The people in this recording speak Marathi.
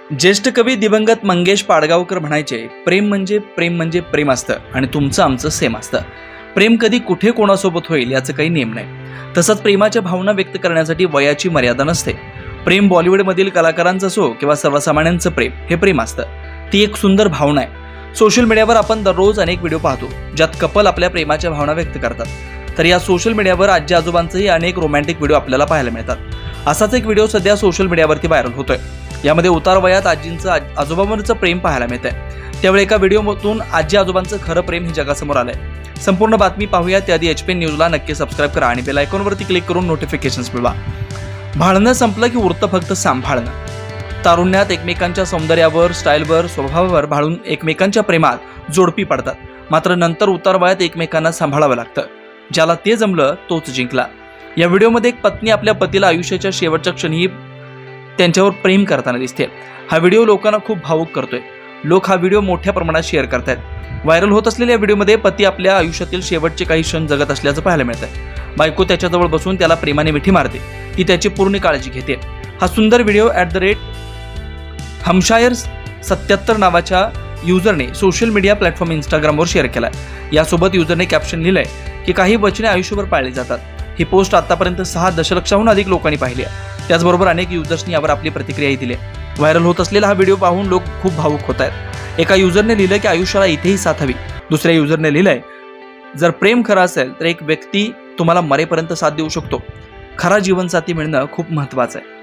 ज्येष्ठ कवी दिवंगत मंगेश पाडगावकर म्हणायचे, प्रेम म्हणजे प्रेम असतं आणि तुमचं आमचं सेम असतं. प्रेम कधी कुठे कोणासोबत होईल याचं काही नेम नाही. तसंच प्रेमाच्या भावना व्यक्त करण्यासाठी वयाची मर्यादा नसते. प्रेम बॉलिवूडमधील कलाकारांचं असो किंवा सर्वसामान्यांचं प्रेम हे प्रेम असतं. ती एक सुंदर भावना आहे. सोशल मीडियावर आपण दररोज अनेक व्हिडिओ पाहतो ज्यात कपल आपल्या प्रेमाच्या भावना व्यक्त करतात. तर या सोशल मीडियावर आजी आजोबांचेही अनेक रोमॅन्टिक व्हिडिओ आपल्याला पाहायला मिळतात. असाच एक व्हिडिओ सध्या सोशल मीडियावरती व्हायरल होतोय. यामध्ये उतार वयात आजींचं आजोबांवरचं प्रेम पाहायला मिळतंय. त्यावेळी एका व्हिडिओमधून आजी आजोबांचं खरं प्रेम हे जगासमोर आलंय. संपूर्ण बातमी पाहूया त्याआधी HPN न्यूजला नक्की सबस्क्राईब करा आणि बेल आयकॉनवरती क्लिक करून नोटिफिकेशन्स मिळवा. भाळणं संपलं की उरतं फक्त सांभाळणं. तारुण्यात एकमेकांच्या सौंदर्यावर, स्टाईलवर, स्वभावावर भाळून एकमेकांच्या प्रेमात जोडपी पडतात. मात्र नंतर उतार वयात एकमेकांना सांभाळावं लागतं. ज्याला ते जमलं तोच जिंकला. या व्हिडिओमध्ये एक पत्नी आपल्या पतीला आयुष्याच्या शेवटच्या क्षणी त्यांच्यावर प्रेम करताना दिसते. हा व्हिडिओ लोकांना खूप भावुक करतोय. लोक हा व्हिडिओ मोठ्या प्रमाणात शेअर करतायत. व्हायरल होत असलेल्या व्हिडिओमध्ये पती आपल्या आयुष्यातील शेवटचे काही क्षण जगत असल्याचं पाहायला मिळतंय. बायको त्याच्याजवळ बसून त्याला प्रेमाने मिठी मारते. ती त्याची पूर्ण काळजी घेते. हा सुंदर व्हिडिओ @हमशायर77 नावाच्या युजरने सोशल मीडिया प्लॅटफॉर्म इंस्टाग्रामवर शेअर केलाय. यासोबत युजरने कॅप्शन लिहिलंय की काही वचने आयुष्यभर पाळली जातात. ही पोस्ट आतापर्यंत 6 दशलक्षाहून अधिक लोकांनी पाहिली आहे. त्याचबरोबर अनेक युजर्सनी यावर आपली प्रतिक्रियाही दिली. व्हायरल होत असलेला हा व्हिडिओ पाहून लोक खूप भावुक होत आहेत. एका युजरने लिहिलं की आयुष्याला इथेही साथ हवी. दुसऱ्या युजरने लिहिलंय, जर प्रेम खरं असेल तर एक व्यक्ती तुम्हाला मरेपर्यंत साथ देऊ शकतो. खरा जीवनसाथी मिळणं खूप महत्त्वाचं आहे.